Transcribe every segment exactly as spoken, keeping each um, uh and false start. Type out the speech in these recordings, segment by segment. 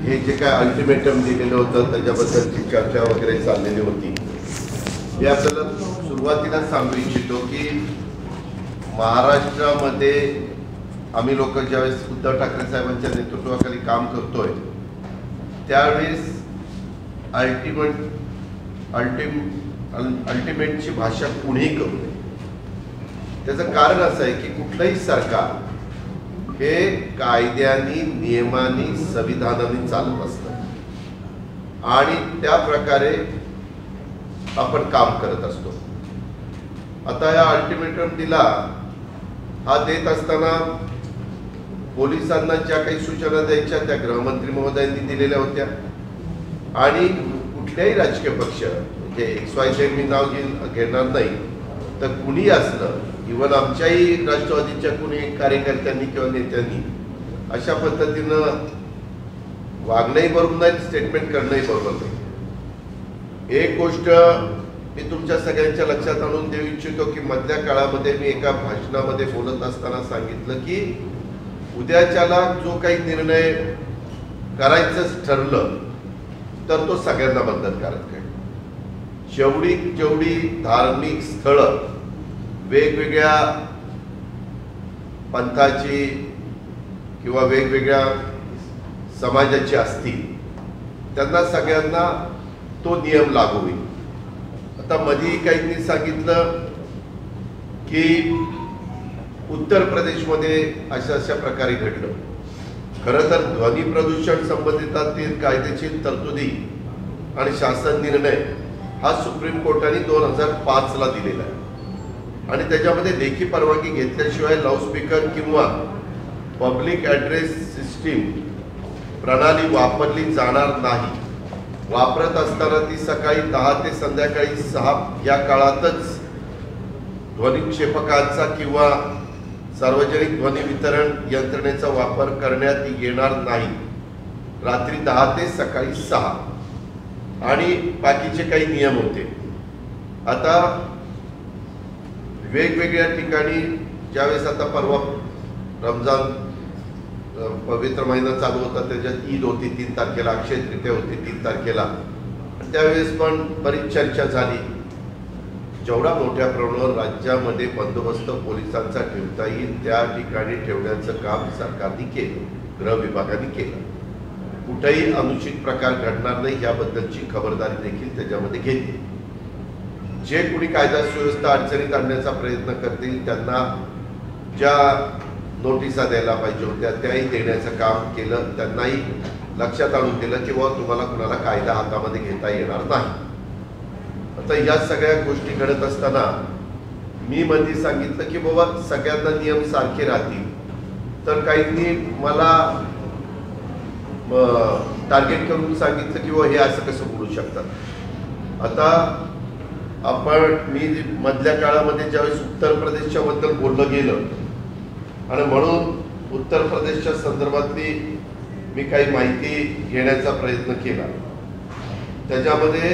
हे जे काय अल्टिमेटम दिलेलं होतं त्याच्याबद्दलची चर्चा वगैरे चाललेली होती. हे आपल्याला सुरुवातीला सांगू इच्छितो की महाराष्ट्रामध्ये आम्ही लोक ज्यावेळेस उद्धव ठाकरे साहेबांच्या नेतृत्वाखाली काम करतोय त्यावेळेस अल्टिमेट अल्टिम अल्टिमेटची भाषा कुणीही करू नये. त्याचं कारण असं आहे की कुठलंही सरकार हे कायद्यानी नियमांनी संविधानाने चालत असतं आणि त्या प्रकारे आपण काम करत असतो. आता या अल्टिमेटम दिला हा देत असताना पोलिसांना ज्या काही सूचना द्यायच्या त्या गृहमंत्री महोदयांनी दिलेल्या होत्या आणि कुठल्याही राजकीय पक्ष म्हणजे एक्स वाय झेड मी नाव घेणार नाही तर कुणी असलं इव्हन आमच्याही राष्ट्रवादीच्या कुणी कार्यकर्त्यांनी किंवा नेत्यांनी अशा पद्धतीनं वागणंही बरोबर नाही, स्टेटमेंट करणंही बरोबर नाही. एक गोष्ट मी तुमच्या सगळ्यांच्या लक्षात आणून देऊ इच्छितो की मधल्या काळामध्ये मी एका भाषणामध्ये बोलत असताना सांगितलं की उद्याच्याला जो काही निर्णय करायचंच ठरलं तर तो सगळ्यांना बंधनकारक आहे. जेवढी जेवढी धार्मिक स्थळं वेगवेगळ्या पंथाची किंवा वेगवेगळ्या समाजाची असतील त्यांना सगळ्यांना तो नियम लागू होईल. आता मधी काहींनी सांगितलं की उत्तर प्रदेशमध्ये अशा अशा प्रकारे घडलं. खरं तर ध्वनी प्रदूषण संबंधितातील कायदेशीर तरतुदी आणि शासन निर्णय हा सुप्रीम कोर्टाने दोन हजार पाच ला दिलेला आहे आणि त्याच्यामध्ये लेखी परवानगी घेतल्याशिवाय लाऊडस्पीकर किंवा पब्लिक ॲड्रेस सिस्टीम प्रणाली वापरली जाणार नाही. वापरत असताना ती सकाळी दहा ते संध्याकाळी सहा या काळातच ध्वनिक्षेपकांचा किंवा सार्वजनिक ध्वनी वितरण यंत्रणेचा वापर करण्यात येणार नाही. रात्री दहा ते सकाळी सहा आणि बाकीचे काही नियम होते. आता वेगवेगळ्या ठिकाणी ज्यावेळेस आता परवा रमजान पवित्र महिना चालू होता त्याच्यात ईद होती तीन तारखेला, अक्षय तृतीया होती तीन तारखेला, त्यावेळेस पण बरीच चर्चा झाली. जेवढा मोठ्या प्रमाणावर राज्यामध्ये बंदोबस्त पोलिसांचा ठेवता येईल त्या ठिकाणी ठेवण्याचं काम सरकारने केलं, गृह विभागाने केलं. कुठेही अनुचित प्रकार घडणार नाही याबद्दलची खबरदारी देखील त्याच्यामध्ये घेतली. जे कुणी कायदा सुव्यवस्था अडचणीत आणण्याचा प्रयत्न करतील त्यांना ज्या नोटिसा द्यायला पाहिजे होत्या त्याही देण्याचं काम केलं. त्यांनाही लक्षात आणून दिलं की बाबा तुम्हाला कुणाला कायदा हातामध्ये घेता येणार नाही. आता या सगळ्या गोष्टी घडत असताना मी मध्ये सांगितलं की बाबा सगळ्यांना नियम सारखे राहतील. तर काहींनी मला टार्गेट करून सांगितलं की बाबा हे असं कसं बोलू शकतात. आता आपण मी मधल्या काळामध्ये ज्यावेळेस उत्तर प्रदेशच्या बद्दल बोललं गेलं आणि म्हणून उत्तर प्रदेशच्या संदर्भातली मी काही माहिती घेण्याचा प्रयत्न केला. त्याच्यामध्ये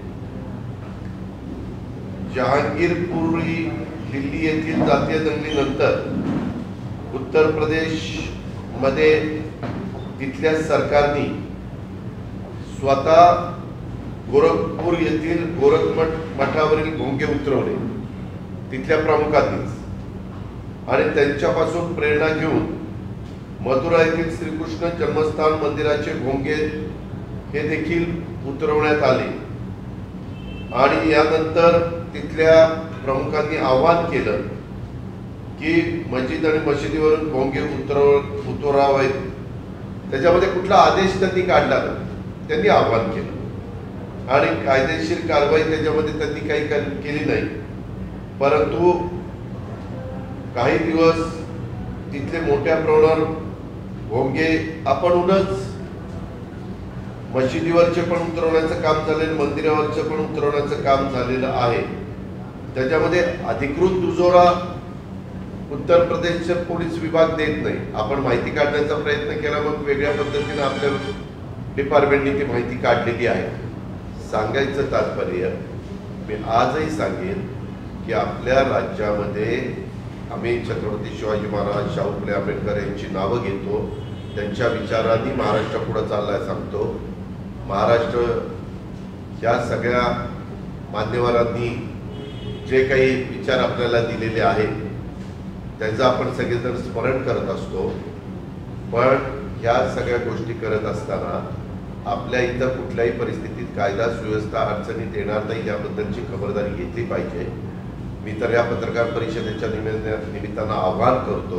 जहांगीरपुरी दिल्ली येथील जातीय दंगलीनंतर उत्तर प्रदेश मध्ये तिथल्या सरकारने स्वतः गोरखपूर येथील गोरखमठ मठावरील भोंगे उतरवले तिथल्या प्रमुखांनीच आणि त्यांच्यापासून प्रेरणा घेऊन मथुरा येथील श्रीकृष्ण जन्मस्थान मंदिराचे भोंगे हे देखील उतरवण्यात आले आणि यानंतर तिथल्या प्रमुखांनी आवाहन केलं की मस्जिद आणि मशिदीवरून भोंगे उतरव उतरावेत. त्याच्यामध्ये कुठला आदेश त्यांनी काढला त्यांनी आवाहन केलं आणि कायदेशीर कारवाई त्याच्यामध्ये त्यांनी काही केली नाही. परंतु काही दिवस तिथले मोठ्या प्रमाणावर भोंगे आपणच मशिदीवरचे पण उतरवण्याचं काम झालेलं, मंदिरावरचं पण उतरवण्याचं काम झालेलं आहे. त्याच्यामध्ये अधिकृत दुजोरा उत्तर प्रदेशचे पोलीस विभाग देत नाही. आपण माहिती काढण्याचा प्रयत्न केला मग वेगळ्या पद्धतीने आपल्या डिपार्टमेंटने ती माहिती काढलेली आहे. सांगायचं तात्पर्य मी आजही सांगेन की आपल्या राज्यामध्ये आम्ही छत्रपती शिवाजी महाराज, शाहू फुले आंबेडकर यांची नावं घेतो त्यांच्या विचारांनी महाराष्ट्र पुढे चाललाय सांगतो. महाराष्ट्र ह्या सगळ्या मान्यवरांनी जे काही विचार आपल्याला दिलेले आहेत त्यांचं आपण सगळेजण स्मरण करत असतो. पण ह्या सगळ्या गोष्टी करत असताना आपल्या इथं कुठल्याही परिस्थितीत कायदा सुव्यवस्था अडचणीत येणार नाही याबद्दलची खबरदारी घेतली पाहिजे. मी तर या पत्रकार परिषदेच्या निमित्तानं आवाहन करतो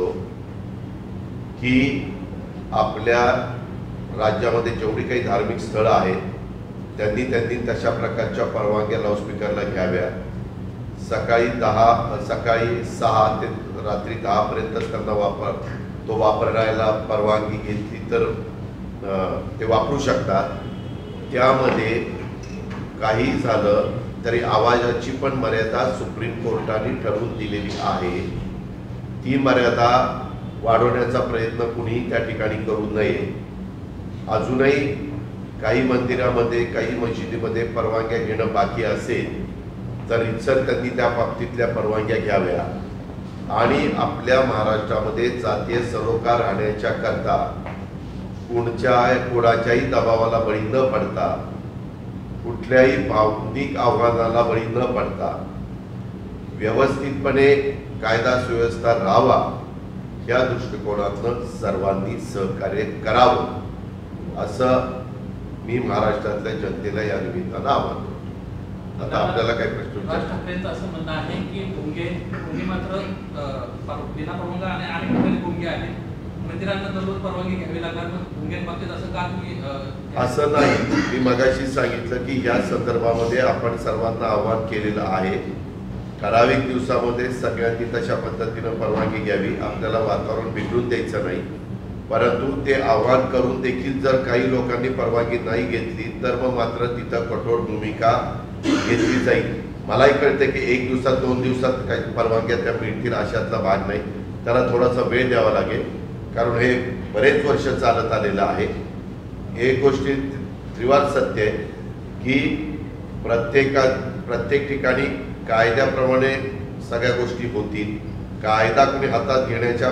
की आपल्या राज्यामध्ये जेवढी काही धार्मिक स्थळं आहेत त्यांनी त्यांनी तशा प्रकारच्या परवानग्या लाऊडस्पीकरला घ्याव्या. सकाळी दहा सकाळी सहा ते रात्री दहापर्यंतच त्यांना वापर तो वापरायला परवानगी घेतली तर ते वापरू शकतात. त्यामध्ये काही झालं तरी आवाजाची पण मर्यादा सुप्रीम कोर्टाने ठरवून दिलेली आहे. ती मर्यादा वाढवण्याचा प्रयत्न कुणीही त्या ठिकाणी करू नये. अजूनही काही मंदिरामध्ये काही मशिदीमध्ये परवानग्या घेणं बाकी असेल तर इतर त्यांनी त्या बाबतीतल्या परवानग्या घ्याव्या. आणि आपल्या महाराष्ट्रामध्ये जातीय सरोकार राहण्याच्या करता कोणत्या कोणाच्याही दबावाला बळी न पडता कुठल्याही भावनिक आव्हानाला बळी न पडता व्यवस्थितपणे कायदा सुव्यवस्था राहावा या दृष्टिकोनातून सर्वांनी सहकार्य करावं असं मी महाराष्ट्रातल्या जनतेला या निमित्तानं आवाहन करतो. आता आपल्याला काही प्रश्न राज ठाकरेंचं असं म्हणणं आहे की भोंगे भोंगे मात्र बिना परवानगी आणि अनेक ठिकाणी भोंगे आहेत, मंदिरांना दररोज परवानगी घ्यावी लागणार. भोंग्यांबाबतीत असं का तुम्ही असं नाही. मी मगाशी सांगितलं की या संदर्भामध्ये आपण सर्वांना आवाहन केलेलं आहे. ठराविक दिवसामध्ये सगळ्यांनी तशा पद्धतीनं परवानगी घ्यावी. आपल्याला वातावरण बिघडून द्यायचं नाही. परंतु ते आवाहन करून देखील जर काही लोकांनी परवानगी नाही घेतली तर मग मात्र तिथं कठोर भूमिका घेतली जाईल. मलाही कळते की एक दिवसात दोन दिवसात काही परवानग्या त्या मिळतील अशातला भाग नाही. त्याला थोडासा वेळ द्यावा लागेल कारण हे बरेच वर्ष चालत आलेलं आहे. एक गोष्टी त्रिवार सत्य आहे की प्रत्येका प्रत्येक ठिकाणी कायद्याप्रमाणे सगळ्या गोष्टी होतील. कायदा कोणी हातात घेण्याच्या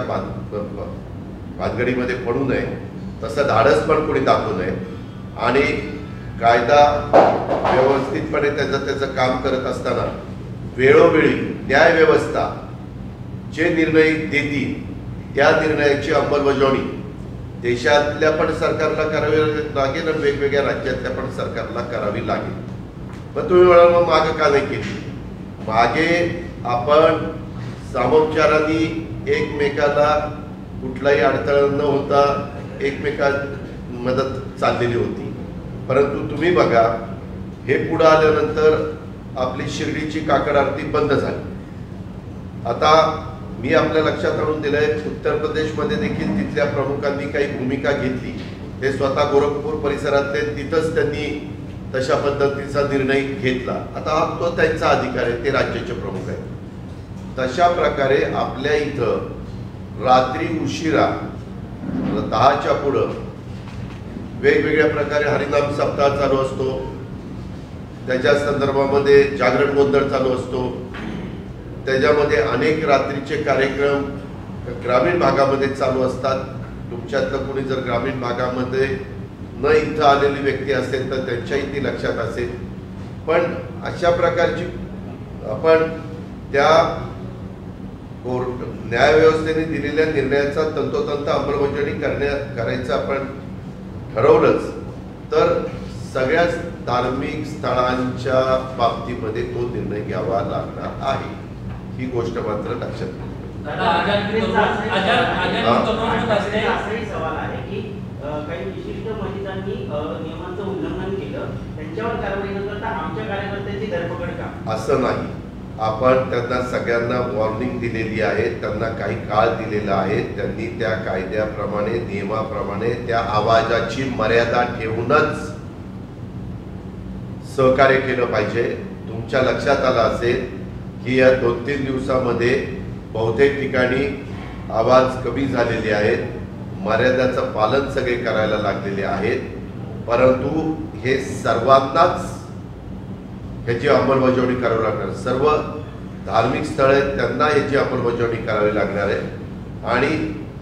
भानगडीमध्ये पडू नये, तसं धाडस पण कोणी दाखवू नये. आणि कायदा व्यवस्थितपणे त्याचं त्याचं काम करत असताना वेळोवेळी न्यायव्यवस्था जे निर्णय देतील त्या निर्णयाची अंमलबजावणी देशातल्या पण सरकारला करावी लागेल आणि वेगवेगळ्या राज्यातल्या पण सरकारला करावी लागेल. पण तुम्ही म्हणाल मग मागे का नाही केली? मागे आपण सामोपचाराने एकमेकाला कुठलाही अडथळा न होता एकमेका मदत चाललेली होती. परंतु तुम्ही बघा हे पुढे आल्यानंतर आपली शिर्डीची काकड आरती बंद झाली. आता मी आपल्या लक्षात आणून दिलंय उत्तर प्रदेशमध्ये देखील तिथल्या प्रमुखांनी काही भूमिका घेतली. ते स्वतः गोरखपूर परिसरातले तिथंच त्यांनी तशा पद्धतीचा निर्णय घेतला. आता तो त्यांचा अधिकार आहे, ते राज्याचे प्रमुख आहेत. तशा प्रकारे आपल्या इथं रात्री उशिरा दहाच्या पुढं वेगवेगळ्या प्रकारे हरिनाम सप्ताह चालू असतो. त्याच्या संदर्भामध्ये जागरण गोंधळ चालू असतो. त्याच्यामध्ये अनेक रात्रीचे कार्यक्रम ग्रामीण भागामध्ये चालू असतात. तुमच्यातलं कोणी जर ग्रामीण भागामध्ये न इथं आलेली व्यक्ती असेल तर त्यांच्याही ती लक्षात असेल. पण अशा प्रकारची आपण त्या कोर्ट न्यायव्यवस्थेने दिलेल्या निर्णयाचा तंतोतंत अंमलबजावणी करण्या करायचं आपण ठरवलंच तर सगळ्याच धार्मिक स्थळांच्या बाबतीमध्ये तो निर्णय घ्यावा लागणार आहे. ही गोष्ट मात्र लक्षात सवाल आहे की काही विशिष्ट मस्जिदांनी नियमांचं उल्लंघन केलं त्यांच्यावर कारवाई न करता आमच्या कार्यकर्त्यांची धरपकड का? असं नाही. आपण त्यांना सगळ्यांना वॉर्निंग दिलेली आहे. त्यांना काही काळ दिलेला आहे. त्यांनी त्या कायद्याप्रमाणे नियमाप्रमाणे त्या आवाजाची मर्यादा ठेवूनच सहकार्य केलं पाहिजे. तुमच्या लक्षात आलं असेल की या दोन तीन दिवसामध्ये बहुतेक ठिकाणी आवाज कमी झालेले आहेत. मर्यादाचं पालन सगळे करायला लागलेले आहेत. परंतु हे सर्वांनाच याची अंमलबजावणी करावी लागणार. सर्व धार्मिक स्थळ आहेत त्यांना याची अंमलबजावणी करावी लागणार आहे. आणि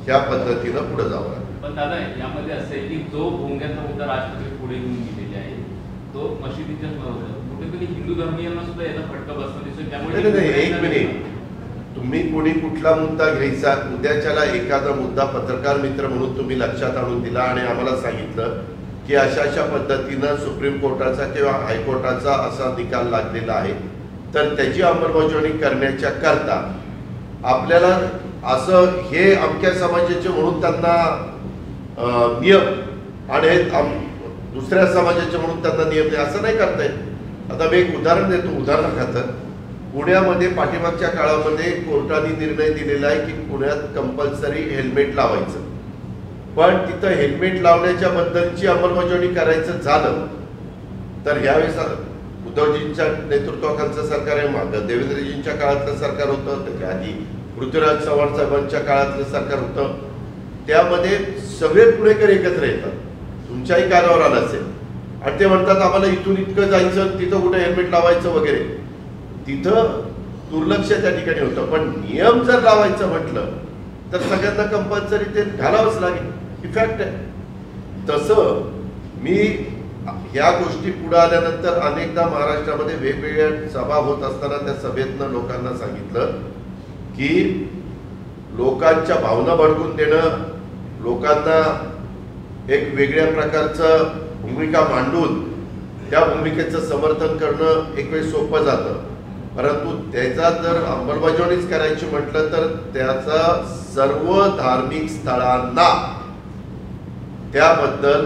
ह्या पद्धतीनं पुढे जावं लागेल. पण दादा यामध्ये असं आहे की जो भोंग्याचा मुद्दा राष्ट्रपती पुढे घेऊन गेलेले आहे तो मशिदीच्या कुठेतरी हिंदू धर्मीयांना सुद्धा याचा फटका बसणं दिसतो. नाही नाही, एक मिनिट, तुम्ही कोणी कुठला मुद्दा घ्यायचा, उद्याच्याला एखादा मुद्दा पत्रकार मित्र म्हणून तुम्ही लक्षात आणून दिला आणि आम्हाला सांगितलं की अशा अशा पद्धतीनं सुप्रीम कोर्टाचा किंवा हायकोर्टाचा असा निकाल लागलेला आहे, तर त्याची अंमलबजावणी करण्याच्या करता आपल्याला असं हे अमक्या समाजाचे म्हणून त्यांना अं, नियम आणि हे आम- दुसऱ्या समाजाचे म्हणून त्यांना नियम नाही असं नाही करता येत. आता मी एक उदाहरण देतो. उदाहरणार्थ पुण्यामध्ये पाठीमागच्या काळामध्ये कोर्टाने निर्णय दिलेला आहे की पुण्यात कंपल्सरी हेल्मेट लावायचं, पण तिथं हेल्मेट लावण्याच्या बद्दलची अंमलबजावणी करायचं झालं तर ह्यावेळेस उद्धवजींच्या नेतृत्वाखालचं सरकार आहे, मागं देवेंद्रजींच्या काळातलं सरकार होतं, त्याच्या आधी पृथ्वीराज चव्हाण साहेबांच्या काळातलं सरकार होतं. त्यामध्ये सगळे पुणेकर एकत्र येतात, तुमच्याही कानावर आलं असेल, आणि ते म्हणतात आम्हाला इथून इतकं जायचं, तिथं कुठे हेल्मेट लावायचं वगैरे. तिथं दुर्लक्ष त्या ठिकाणी होतं. पण नियम जर लावायचं म्हटलं तर सगळ्यांना कंपल्सरी ते घालावंच लागेल, ही फॅक्ट आहे. तसं मी ह्या गोष्टी पुढे आल्यानंतर अनेकदा महाराष्ट्रामध्ये वेगवेगळ्या सभा होत असताना त्या सभेतनं लोकांना सांगितलं की लोकांच्या भावना भडकून देणं, लोकांना एक वेगळ्या प्रकारचं भूमिका मांडून त्या भूमिकेचं समर्थन करणं एक वेळ सोपं जातं, परंतु त्याचा जर अंमलबजावणीच करायची म्हटलं तर त्याचा सर्व धार्मिक स्थळांना त्याबद्दल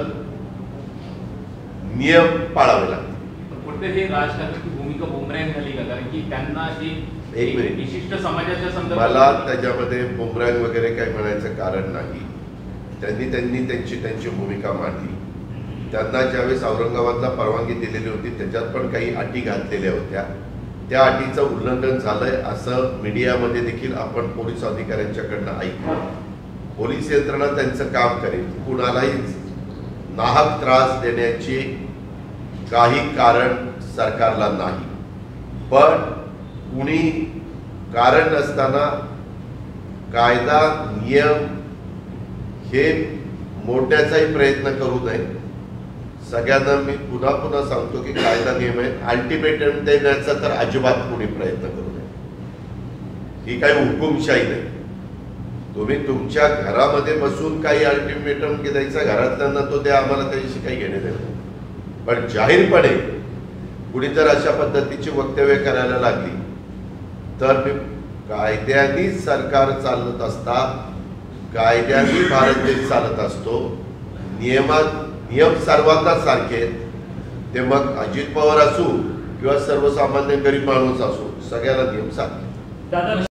नियम पाळावे लागतात. कुठेतरी राज ठाकरेंची भूमिका बुमरॅंग झाली का? कारण की त्यांना अशी एक मिनिट, विशिष्ट समाजाच्या संदर्भात मला त्याच्यामध्ये बुमरॅंग वगैरे काही म्हणायचं कारण नाही. त्यांनी त्यांनी त्यांची त्यांची भूमिका मांडली. त्यांना ज्यावेळेस औरंगाबादला परवानगी दिलेली होती त्याच्यात पण काही अटी घातलेल्या होत्या. त्या अटीचं उल्लंघन झालंय असं मीडियामध्ये देखील आपण पोलीस अधिकाऱ्यांच्याकडनं ऐकलं. पोलीस यंत्रणा त्यांचं काम करेल, कुणालाही नाहक त्रास देण्याची काही कारण सरकारला नाही. पण कुणी कारण नसताना कायदा नियम हे मोडण्याचाही प्रयत्न करू नये. सगळ्यांना मी पुन्हा पुन्हा सांगतो की कायदा नियम आहे, अल्टिमेटम देण्याचा तर अजिबात कोणी प्रयत्न करू नये. ही काही हुकुमशाही नाही. तुम्ही तुमच्या घरामध्ये बसून काही अल्टिमेटम द्यायचा घरातल्यांना तो द्या, आम्हाला त्याच्याशी काही घेणे देणे. पण जाहीरपणे कुणी जर अशा पद्धतीची वक्तव्य करायला लागली तर मी कायद्याने सरकार चालत असता, कायद्याने भारत देश चालत असतो. नियमात नियम सर्वांना सारखे आहेत, ते मग अजित पवार असू किंवा सर्वसामान्य गरीब माणूस असू, सगळ्याला नियम सारखे.